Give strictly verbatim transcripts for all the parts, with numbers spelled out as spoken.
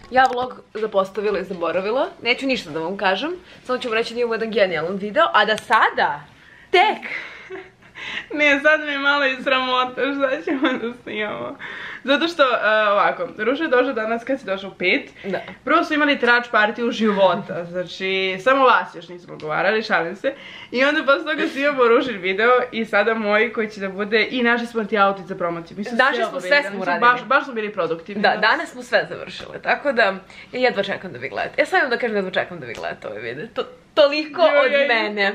ja vlog zapostavila i zaboravila. Neću ništa da vam kažem. Samo ću vam reći da imamo jedan genijalan video. A da sada, tek... Ne, sad mi je malo i sramota šta ćemo da snimamo. Zato što, ovako, Ruža je došla danas kad si došla u pet. Da. Prvo su imali trač partiju života, znači, samo vas još nismo govarali, šalim se. I onda posle toga snimamo Ružin video i sada moj koji će da bude i našli smo ti outfit za promociju. Našli smo sve smo uradili. Baš smo bili produktivni. Da, danas smo sve završile, tako da ja jedva čekam da vi gledate. Ja sam vam da kažem jedva čekam da vi gledate ovaj video. Toliko od mene.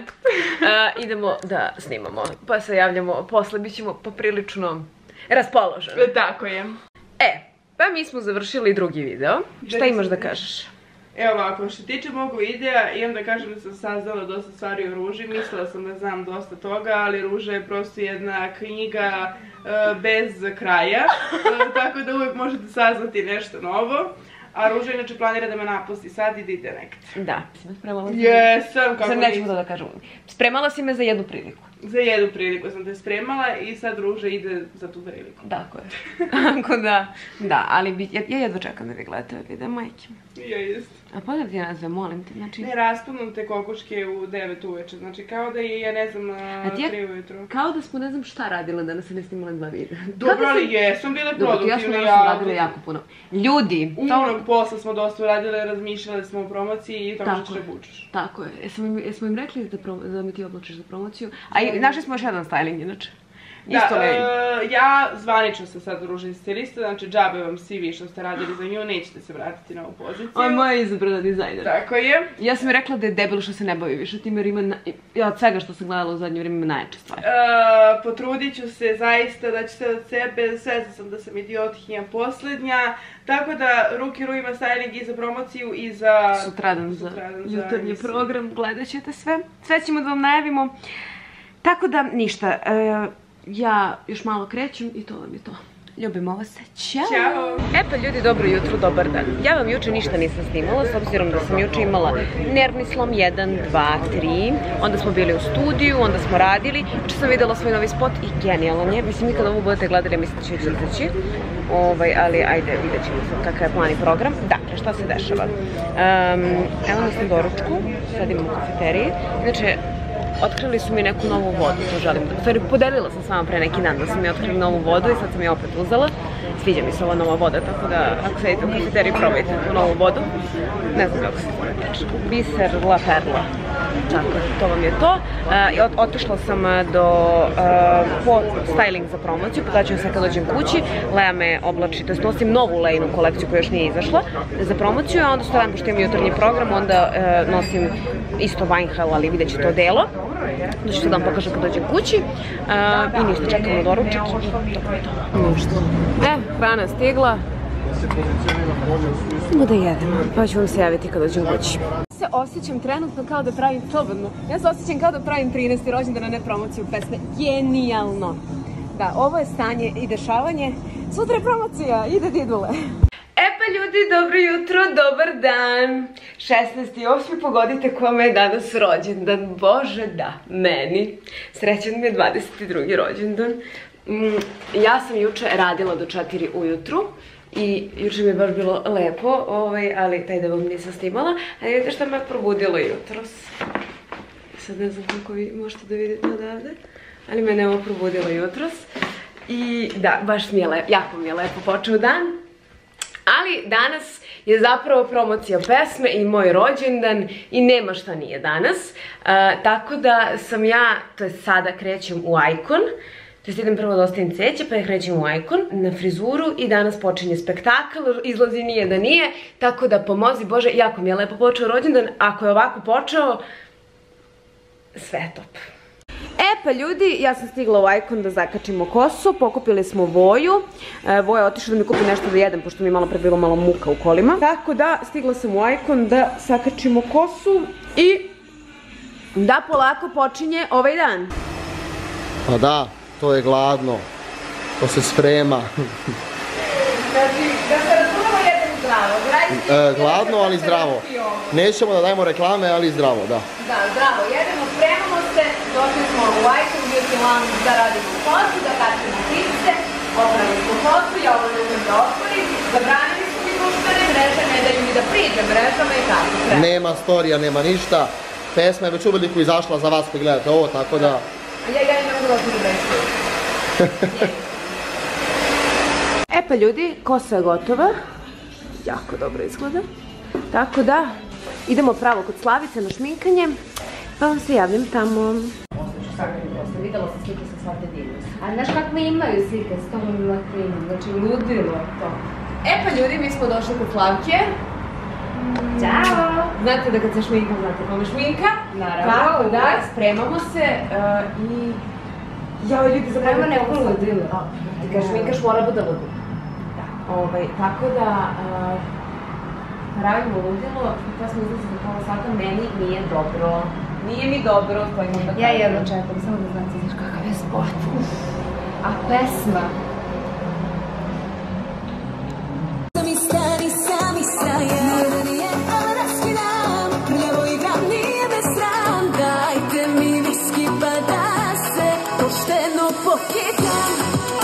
Idemo da snimamo, pa se javljamo posle, bit ćemo poprilično raspoloženi. Tako je. E, pa mi smo završili drugi video. Šta imaš da kažeš? Evo ovako, što tiče mog videa, imam da kažem da sam saznala dosta stvari o Ruži, mislila sam da znam dosta toga, ali Ruža je prosto jedna knjiga bez kraja, tako da uvijek možete saznati nešto novo. A Ruža inače planira da me napusti sad i da ide nekde. Da. Spremala si me... Jesam, kako nisam. Sad nećemo to da kažem. Spremala si me za jednu priliku. Za jednu priliku sam te spremala i sad Ruža ide za tu priliku. Tako je. Tako da, da, ali ja jedva čekam da vi gledate ovaj video, majke. Ja jest. A pogledaj ti nazve, molim te, znači... Ne, raspunem te kokoške u devet uveče, znači kao da je, ja ne znam, tri ujutro. Kao da smo ne znam šta radile, da nas se ne snimale dva videa. Dobro, ali jesam bile produktivne. Ja smo danas radile jako puno. Ljudi, umnog posla smo dosta uradile, razmišljale smo o promociji i tamo što ćeš da bučeš. Tako je. Jesmo im rekli da mi ti oblačiš za promociju? A i našli smo još jedan styling, inače. Da, ja zvanično sam sad Ružin stilista, znači džabe vam C V što ste radili za nju, nećete se vratiti na ovu poziciju. Ovo je moja izabrana dizajner. Tako je. Ja sam rekla da je debelo što se ne bavi više tim jer ima, od svega što sam gledala u zadnje vrijeme ima najjače stvari. Potrudit ću se zaista da ću se od sebe, svesna sam da sam idiotkinja posljednja, tako da Ruki Ru ima styling i za promociju i za... Sutradan za jutarnji program, gledat ćete sve. Sve ćemo da vam najavimo. Tako da, ništa. Ja još malo krećem i to vam je to. Ljubimo vas se. Ćao! Ćao! E pa ljudi, dobro jutro, dobar dan. Ja vam juče ništa nisam snimala, s obzirom da sam juče imala nervni slom jedan, dva, tri. Onda smo bili u studiju, onda smo radili. Juče sam videla svoj novi spot i genijalan je. Mislim, nikada ovo budete gledali, mislim da će već izaći. Ali, ajde, vidjet ćemo sad kakav je plan i program. Dakle, šta se dešava? Evo nas na doručku, sad imam u kafeteriji. Inače, otkrili su mi neku novu vodu, to želim da... Stvari, podelila sam s vama pre neki dan da sam mi otkrili novu vodu i sad sam je opet uzela. Sviđa mi se ova nova voda, tako da ako sedite u kafeteriji probajte tu novu vodu. Ne znam kako se zove. Biser La Perla. Tako, to vam je to. Otišla sam po styling za promociju, podaću se kad dođem kući. Lea me oblači, to je nosim novu Lejinu kolekciju koja još nije izašla za promociju, a onda stavljam, pošto imam jutarnji program, onda nosim isto Weinheil, ali vidjet će to delo. Da ću se da vam pokažem kad dođem kući. I ništa, čekam na doručak i to je to. Ništa. E, hrana stigla. Idemo da jedemo, pa ću vam se javiti kad dođem kući. Se osjećam trenutno kao da pravim slobodno. Ja se osjećam kao da pravim trinaesti rođendan, a ne promociju pesme. Genijalno. Da, ovo je stanje i dešavanje. Sutra je promocija, ide didule. E pa ljudi, dobro jutro, dobar dan. šesnaesti osmi pogodite kome je danas rođendan. Bože da, meni. Srećan mi je dvadeseti drugi rođendan. Ja sam juče radila do četiri ujutru. I juče mi je baš bilo lepo, ali taj da vam nisam snimala. A vidite što me probudilo jutros. Sad ne znam kako vi možete da vidite odavde. Ali mene je ovo probudilo jutros. I da, baš mi je lepo, jako mi je lepo počeo dan. Ali danas je zapravo promocija pesme i moj rođendan i nema šta nije danas. Tako da sam ja, to je sada krećem u Icon. To idem prvo da ostavim cveće, pa je krećem u Icon na frizuru i danas počinje spektakl, izlazi nije da nije, tako da pomozi Bože, jako mi je lepo počeo rođendan, ako je ovako počeo, sve je top. E pa ljudi, ja sam stigla u Icon da zakačimo kosu, pokupili smo Voju, Voja je otišla da mi kupi nešto da jedem, pošto mi je malo pre bilo malo muka u kolima. Tako da, stigla sam u Icon da zakačimo kosu i da polako počinje ovaj dan. Pa da. To je gladno, to se sprema. Znači, da se razumemo jedem zdravo, gladno, ali zdravo. Nećemo da dajemo reklame, ali zdravo, da. Da, zdravo, jedemo, spremamo se, došli smo u Icon Beauty Lounge da radimo kosu, da kačemo pipce, opravimo kosu, ja ovo ljubim da otvorim, zabranili su mi društvene mreže, sviđa mrežama i tako. Nema storija, nema ništa. Pesma je već uveliko izašla za vas koji gledate ovo, tako da... A ja imam rođenu veću. E pa ljudi, kosa je gotova. Jako dobro izgleda. Tako da, idemo pravo kod Slavice na šminkanje. Pa vam se javljam tamo. Videla sam slike sa svake divne. A znaš kakve imaju slike s tom lakrinom? Znači, ludilo to. E pa ljudi, mi smo došli kod Slavke. Ćao! Znate da kad se šminkam, znate kome šminka? Naravno. Tako da, spremamo se i... Jao, ljudi, zapravo neko ludilo. Ti kad šminkaš mora bude ludilo. Tako da, pravimo ludilo i to smo izlazili pola sata, meni nije dobro. Nije mi dobro, to imam da kažem. Ja jedno čekam, samo da znate, znaš kakav je sport. A pesma... Sami stani, sami stajem, nije raskidam, prljavo igram, nije me sram, dajte mi viski pa da se pošteno pokidam.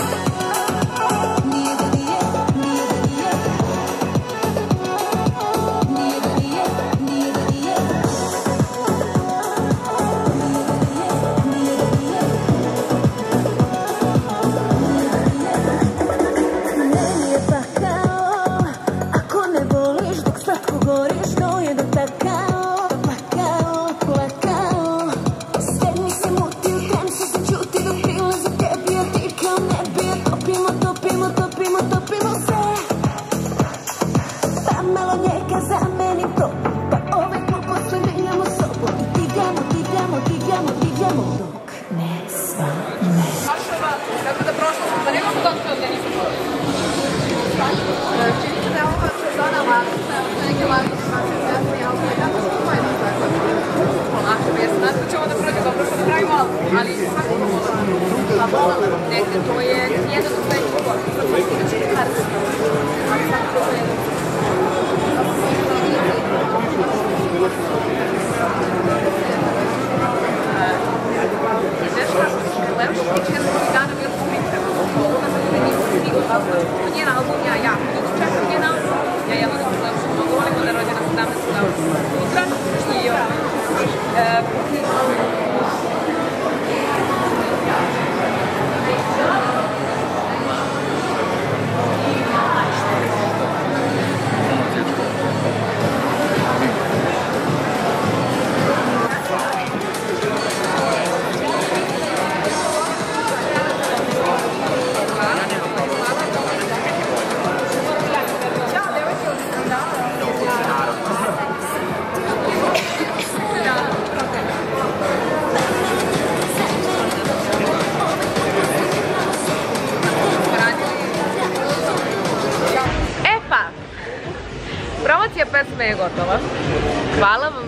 Pesma je gotova. Hvala vam,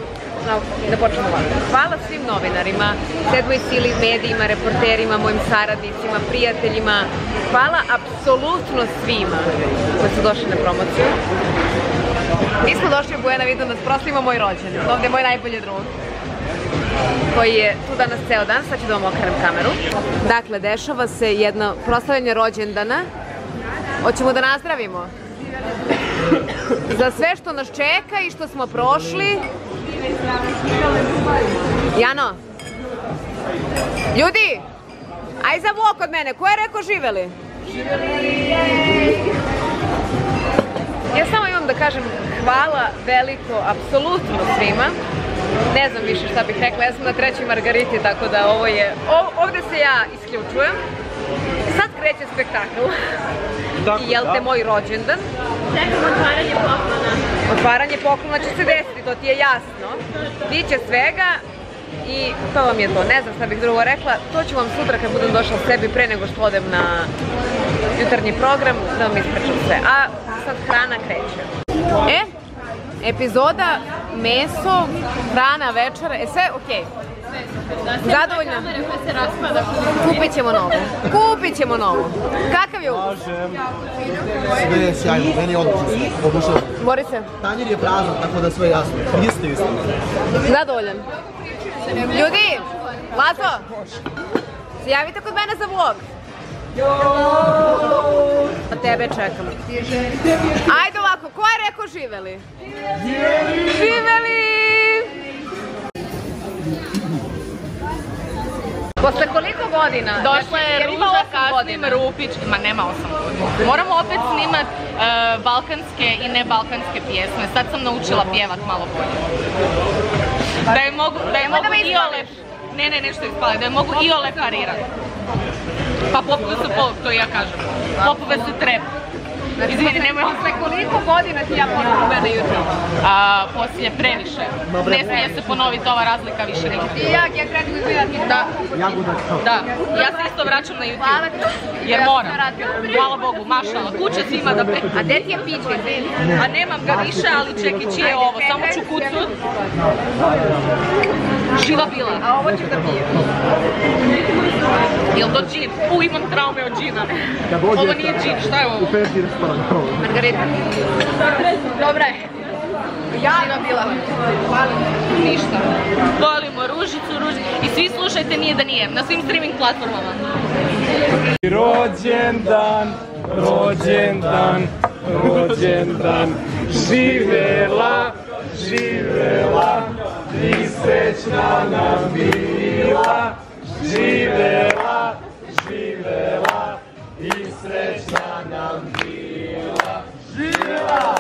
da počnemo ovako. Hvala svim novinarima, Sedmoj sili, medijima, reporterima, mojim saradnicima, prijateljima. Hvala apsolutno svima koji su došli na promociju. Mi smo došli u Bujana Vidu da proslavimo moj rođendan. Ovdje je moj najbolji drug koji je tu danas ceo dan. Sad ću da vam okrenem kameru. Dakle, dešava se jedno proslavljanje rođendana. Hoćemo da nazdravimo za sve što nas čeka i što smo prošli. Jano, ljudi, aj za vok od mene, ko je rekao živeli? Ja samo imam da kažem hvala veliko, apsolutno svima. Ne znam više šta bih rekla, ja sam na trećoj Margariti, tako da ovo je, ovde se ja isključujem. Sad kreće spektakl. I jel te moj rođendan? Čekam otvaranje poklona. Otvaranje poklona će se desiti, to ti je jasno. Biće svega i to vam je to. Ne znam šta bih drugo rekla. To ću vam sutra kad budem došla sebi pre nego što odem na jutarnji program da vam ispričam sve. A sad hrana kreće. E, epizoda, meso, hrana, večera, je sve okej. Zadovoljna? Kupit ćemo novu. Kupit ćemo novu. Kakav je ukus? Sve je sjajno, meni je odlično. Borise? Tanjir je prazan, tako da sve je jasno. Isto, isto. Zadovoljan. Ljudi, Lazo, se javite kod mene za vlog. Tebe čekam. Ajde ovako, ko je rekao živeli? Živeli! Živeli! Posle koliko godina? Došla je Ruža Kasnim Rupić, ma nema osam godina. Moramo opet snimat uh, balkanske i ne balkanske pjesme. Sad sam naučila pjevat malo bolje. Da je mogu, da je mogu da iole... Ne, ne, nešto ispali, da je mogu iole parirat. Pa popove se pop, to i ja kažem. Popove se trep. Izvini, nemoj... Posle koliko godina ti ja ponovno gleda YouTube? A, poslije previše. Ne smije se ponoviti ova razlika više nikad. I ja, ja kretim i gledati. Da. Da. Ja se isto vraćam na YouTube. Hvala ti. Jer moram. Hvala Bogu, mašala. Kuća ima da... A gde ti je piće? A nemam ga više, ali čekaj, čije je ovo? Samo ću kucut. Živa bila. A ovo ću da pijem. Jel to džin? U, imam traume od džina. Ovo nije džin, šta je ovo? Margarita. Dobra je. Ja živa bila. Hvala. Ništa. Volimo Ružicu, Ružicu. I svi slušajte Nije da nije. Na svim streaming platformama. Rođendan, rođendan, rođendan. Živela, živela. I srećna nam bila. Živela, živela. I srećna nam bila. Živela!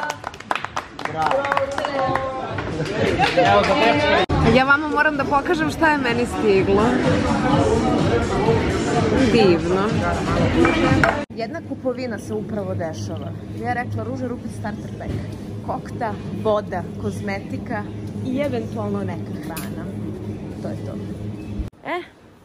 Ja vama moram da pokažem šta je meni stiglo. Divno. Jedna kupovina se upravo dešava. Ja rekla Ruža Rupić starter pack. Kokta, voda, kozmetika i eventualno neka hrana. To je to. E,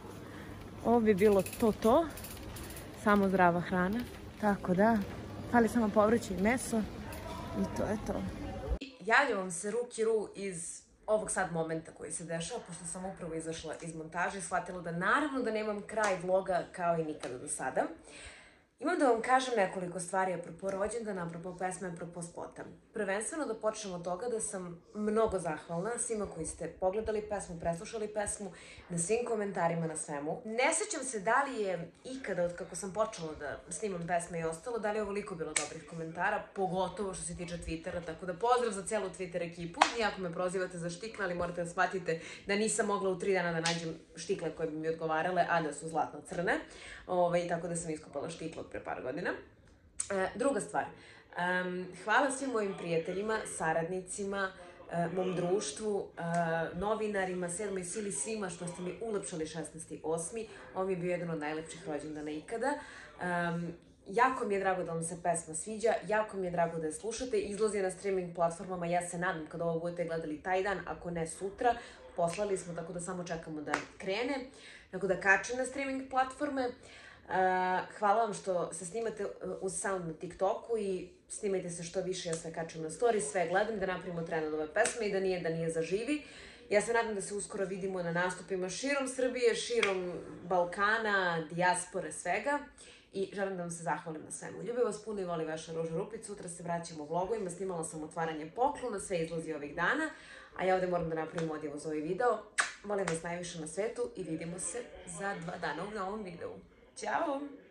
ovo bi bilo to to. Samo zdrava hrana. Tako da, fali samo povrće i meso. I to je to. Javljam vam se rukiru iz ovog sad momenta koji se dešava, pošto sam upravo izašla iz montaže i shvatila da naravno da nemam kraj vloga kao i nikada do sada. Imam da vam kažem nekoliko stvari apropo rođendana, apropo pesme, apropo spota. Prvenstveno da počnem od toga da sam mnogo zahvalna svima koji ste pogledali pesmu, preslušali pesmu, na svim komentarima, na svemu. Ne sećam se da li je ikada, od kako sam počela da snimam pesme i ostalo, da li je ovoliko bilo dobrih komentara, pogotovo što se tiče Twittera, tako da pozdrav za celu Twitter ekipu. Nijako me prozivate za štikle, ali morate da shvatite da nisam mogla u tri dana da nađem štikle koje bi mi odgovarale, a da su zlatno-crne. Ove, tako da sam iskopala štikle od pre par godina. E, druga stvar, um, hvala svim mojim prijateljima, saradnicima, e, mom društvu, e, novinarima, sedmoj sili, svima što ste mi ulepšali šesnaesti osmi Ovo mi je bio jedan od najlepših rođendana ikada. Um, jako mi je drago da vam se pesma sviđa, jako mi je drago da je slušate, izlazi na streaming platformama, ja se nadam kada ovo budete gledali taj dan, ako ne sutra. Poslali smo, tako da samo čekamo da krene, tako da kače na streaming platforme. Uh, hvala vam što se snimate uz sound na TikToku i snimajte se što više, ja sve kačem na story, sve gledam da napravimo trend od ove pesme i da nije da nije zaživi. Ja se nadam da se uskoro vidimo na nastupima širom Srbije, širom Balkana, dijaspore, svega. I želim da vam se zahvalim na svemu. Ljubim vas puno i voli vaša Ruža Rupić. Sutra se vraćamo vlogovima, snimala sam otvaranje poklona, sve izlazi ovih dana. A ja ovde moram da napravim odjevo za ovaj video. Volim vas najviše na svetu i vidimo se za dva dana u novom videu. Ćao!